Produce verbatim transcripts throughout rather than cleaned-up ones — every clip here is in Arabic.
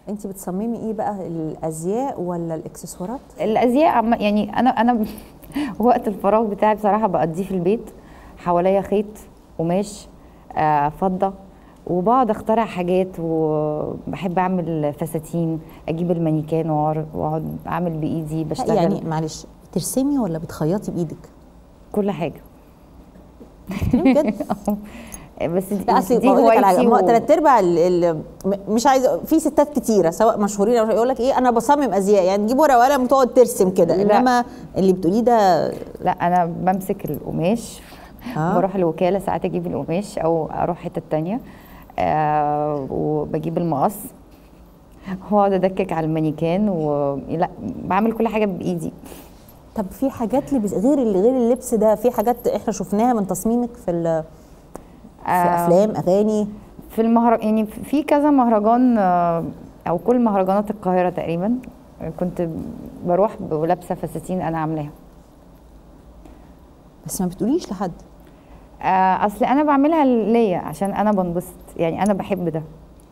انت بتصممي ايه بقى، الازياء ولا الاكسسوارات؟ الازياء عم- يعني انا انا وقت الفراغ بتاعي بصراحه بقضيه في البيت، حواليا خيط قماش آه فضه، وبقعد اخترع حاجات، وبحب اعمل فساتين، اجيب المانيكان وأعر- واقعد اعمل بايدي، بشتغل يعني معلش، ترسمي ولا بتخيطي بايدك؟ كل حاجه. بجد؟ بس دي, لا اصل دي بقول لك على حاجه، هوايتي ما- و... تلات ارباع ال- ال- م- مش عايزه، في ستات كتيره سواء مشهورين او يقول لك ايه انا بصمم ازياء، يعني تجيب ورقه وقلم وتقعد ترسم كده، لا. انما اللي بتقوليه ده لا انا بمسك القماش، آه. بروح الوكاله ساعات اجيب القماش او اروح حته تانية، آه وبجيب المقص واقعد ادكك على المانيكان، ولا بعمل كل حاجه بايدي. طب في حاجات اللي بس- غير اللي غير اللبس ده، في حاجات احنا شفناها من تصميمك في ال- في آه افلام اغاني؟ في المهر يعني في كذا مهرجان، آه او كل مهرجانات القاهره تقريبا كنت بروح ولابسه فساتين انا عاملاها. بس ما بتقوليش لحد؟ آه اصل انا بعملها ليا عشان انا بنبسط، يعني انا بحب ده.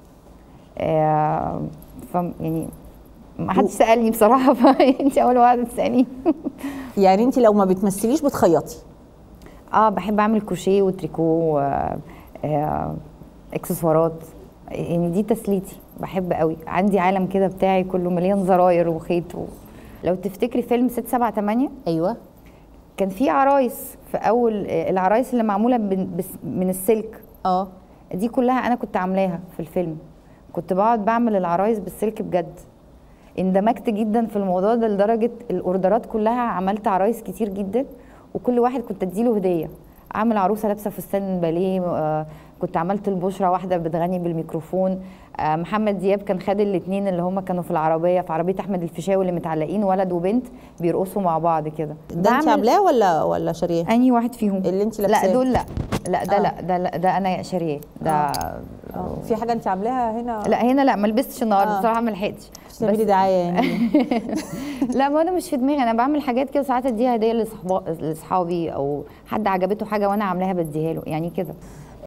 آه ف يعني ما حدش سالني بصراحه، فانت اول واحده تسالني. يعني انت لو ما بتمثليش بتخيطي؟ اه بحب اعمل كروشيه وتريكو، آه آه اكسسوارات، يعني دي تسليتي، بحب قوي. عندي عالم كده بتاعي كله مليان زراير وخيط و... لو تفتكري فيلم ست سبعة تمانية، ايوه، كان في عرايس في اول، آه، العرايس اللي معموله من, بس- من السلك، اه دي كلها انا كنت عاملاها في الفيلم. كنت بقعد بعمل العرايس بالسلك بجد. اندمجت جدا في الموضوع ده لدرجه الاوردرات كلها عملت عرايس كتير جدا، وكل واحد كنت اديله هديه. اعمل عروسه لابسه فستان باليه، آه، كنت عملت البشرى واحده بتغني بالميكروفون، آه، محمد دياب كان خد الاثنين اللي هم كانوا في العربيه، في عربيه احمد الفيشاوي اللي متعلقين ولد وبنت بيرقصوا مع بعض كده. ده انت عاملاه ولا ولا شارياه؟ انهي واحد فيهم اللي انت لابساه؟ لا دول لا، لا ده آه. لا ده لا ده انا شارياه ده. آه. آه. في حاجه انت عاملاها هنا؟ لا هنا لا، ما لبستش النهارده آه. بصراحه، ما لحقتش. مش تعملي دعايه يعني؟ لا ما انا مش في دماغي، انا بعمل حاجات كده ساعات اديها هديه لاصحابي، او حد عجبته حاجه وانا عاملاها بديها له، يعني كده.